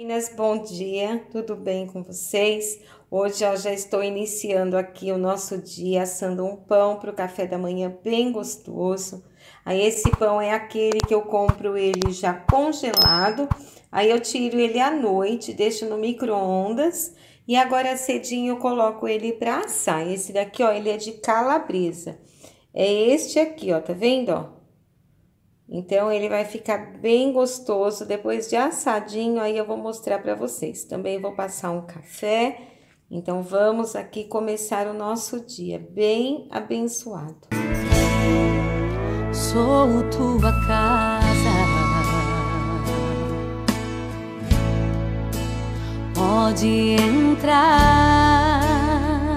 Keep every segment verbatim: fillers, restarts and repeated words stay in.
Meninas, bom dia, tudo bem com vocês? Hoje eu já estou iniciando aqui o nosso dia assando um pão para o café da manhã bem gostoso. Aí esse pão é aquele que eu compro ele já congelado, aí eu tiro ele à noite, deixo no micro-ondas e agora cedinho eu coloco ele para assar. Esse daqui, ó, ele é de calabresa. É este aqui, ó, tá vendo, ó? Então, ele vai ficar bem gostoso depois de assadinho, aí eu vou mostrar para vocês. Também vou passar um café, então vamos aqui começar o nosso dia bem abençoado. Sou tua casa, pode entrar,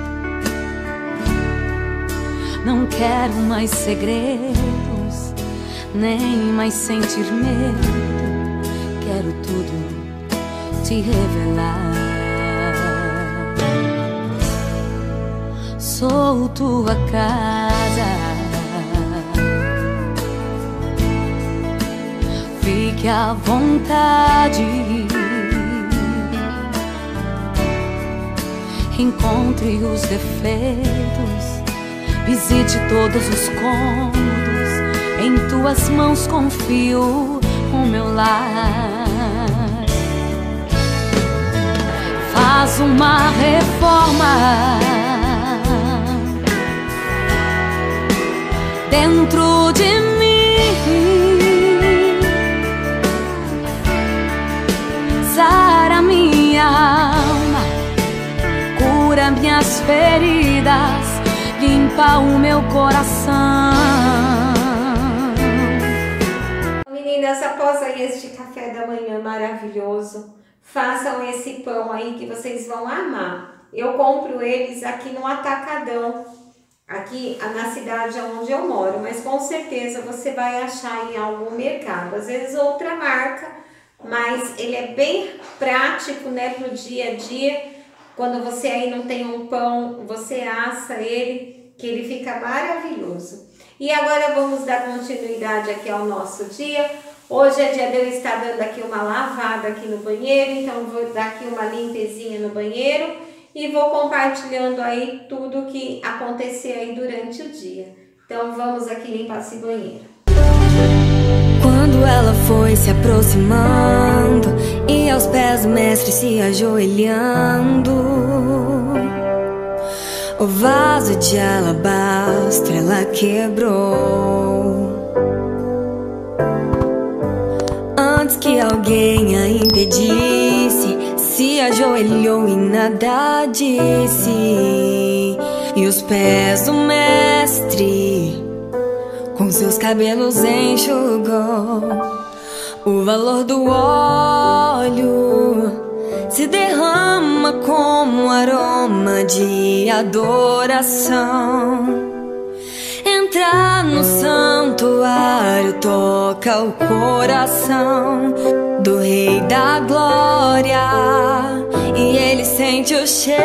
não quero mais segredos, nem mais sentir medo, quero tudo te revelar. Sou tua casa, fique à vontade, encontre os defeitos, visite todos os cômodos. Em tuas mãos confio o meu lar. Faz uma reforma dentro de mim, sara minha alma, cura minhas feridas, limpa o meu coração. Meninas, após aí este café da manhã maravilhoso, façam esse pão aí que vocês vão amar. Eu compro eles aqui no Atacadão, aqui na cidade onde eu moro, mas com certeza você vai achar em algum mercado, às vezes outra marca, mas ele é bem prático, né, pro dia a dia. Quando você aí não tem um pão, você assa ele, que ele fica maravilhoso. E agora vamos dar continuidade aqui ao nosso dia. Hoje é dia de eu estar dando aqui uma lavada aqui no banheiro, então vou dar aqui uma limpezinha no banheiro e vou compartilhando aí tudo que acontecer aí durante o dia. Então vamos aqui limpar esse banheiro. Quando ela foi se aproximando e aos pés do mestre se ajoelhando, o vaso de alabastro ela quebrou. Antes que alguém a impedisse, se ajoelhou e nada disse. E os pés do mestre com seus cabelos enxugou. O valor do óleo se derrama como aroma de adoração. Entra no santuário, toca o coração do Rei da Glória, e ele sente o cheiro,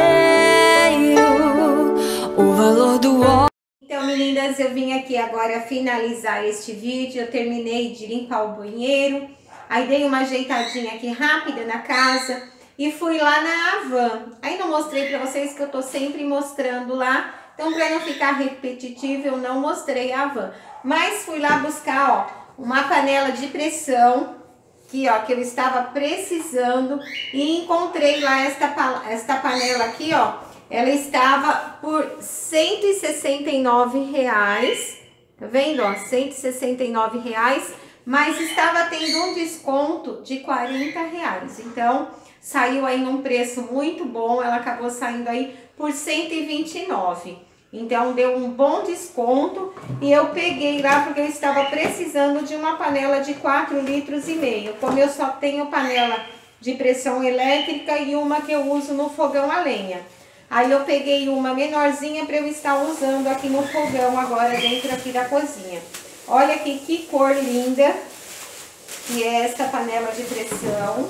o valor do óleo. Então, meninas, eu vim aqui agora finalizar este vídeo. Eu terminei de limpar o banheiro, aí dei uma ajeitadinha aqui rápida na casa e fui lá na Havan. Aí não mostrei pra vocês que eu tô sempre mostrando lá, então pra não ficar repetitivo eu não mostrei a Havan. Mas fui lá buscar, ó, uma panela de pressão, que, ó, que eu estava precisando, e encontrei lá esta, esta panela aqui, ó. Ela estava por cento e sessenta e nove reais, tá vendo, ó, cento e sessenta e nove reais, mas estava tendo um desconto de quarenta reais, então saiu aí num preço muito bom, ela acabou saindo aí por cento e vinte e nove, então deu um bom desconto e eu peguei lá porque eu estava precisando de uma panela de quatro litros e meio, como eu só tenho panela de pressão elétrica e uma que eu uso no fogão a lenha. Aí eu peguei uma menorzinha para eu estar usando aqui no fogão agora dentro aqui da cozinha. Olha aqui que cor linda que é esta panela de pressão.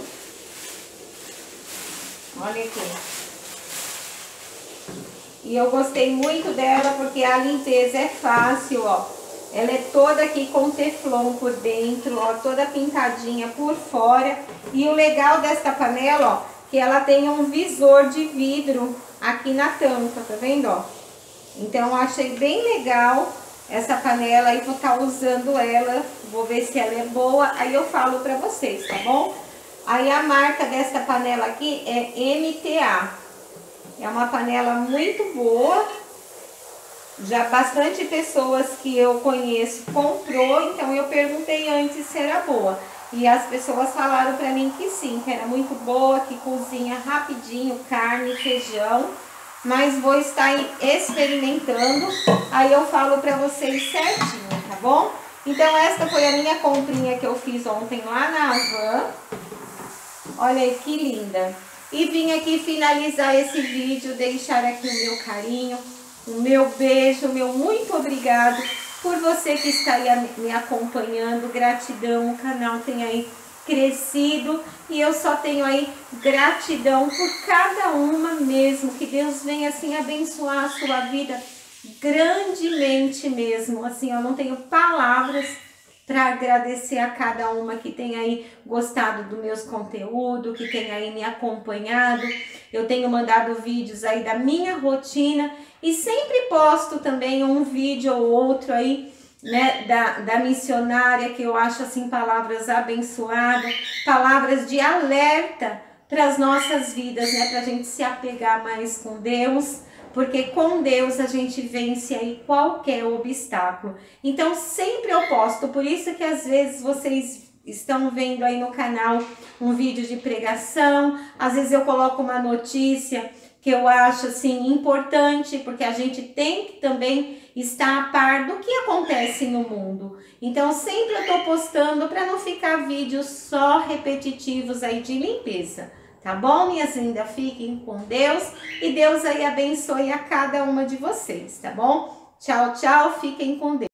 Olha aqui. E eu gostei muito dela porque a limpeza é fácil, ó. Ela é toda aqui com teflon por dentro, ó, toda pintadinha por fora. E o legal desta panela, ó, que ela tem um visor de vidro aqui na tampa, tá vendo, ó? Então, eu achei bem legal essa panela e vou estar usando ela, vou ver se ela é boa, aí eu falo pra vocês, tá bom? Aí a marca dessa panela aqui é M T A, é uma panela muito boa, já bastante pessoas que eu conheço comprou, então eu perguntei antes se era boa. E as pessoas falaram pra mim que sim, que era muito boa, que cozinha rapidinho carne, feijão. Mas vou estar experimentando, aí eu falo pra vocês certinho, tá bom? Então esta foi a minha comprinha que eu fiz ontem lá na Havan. Olha aí que linda. E vim aqui finalizar esse vídeo, deixar aqui o meu carinho, o meu beijo, o meu muito obrigado por você que está aí me acompanhando. Gratidão, o canal tem aí crescido e eu só tenho aí gratidão por cada uma mesmo, que Deus venha assim abençoar a sua vida grandemente mesmo, assim, eu não tenho palavras para agradecer a cada uma que tem aí gostado do meus conteúdos, que tem aí me acompanhado. Eu tenho mandado vídeos aí da minha rotina e sempre posto também um vídeo ou outro aí, né, da, da missionária, que eu acho assim palavras abençoadas, palavras de alerta para as nossas vidas, né, para a gente se apegar mais com Deus, porque com Deus a gente vence aí qualquer obstáculo. Então sempre eu posto, por isso que às vezes vocês estão vendo aí no canal um vídeo de pregação, às vezes eu coloco uma notícia que eu acho assim importante, porque a gente tem que também estar a par do que acontece no mundo. Então sempre eu tô postando para não ficar vídeos só repetitivos aí de limpeza. Tá bom, minhas lindas? Fiquem com Deus e Deus aí abençoe a cada uma de vocês, tá bom? Tchau, tchau, fiquem com Deus.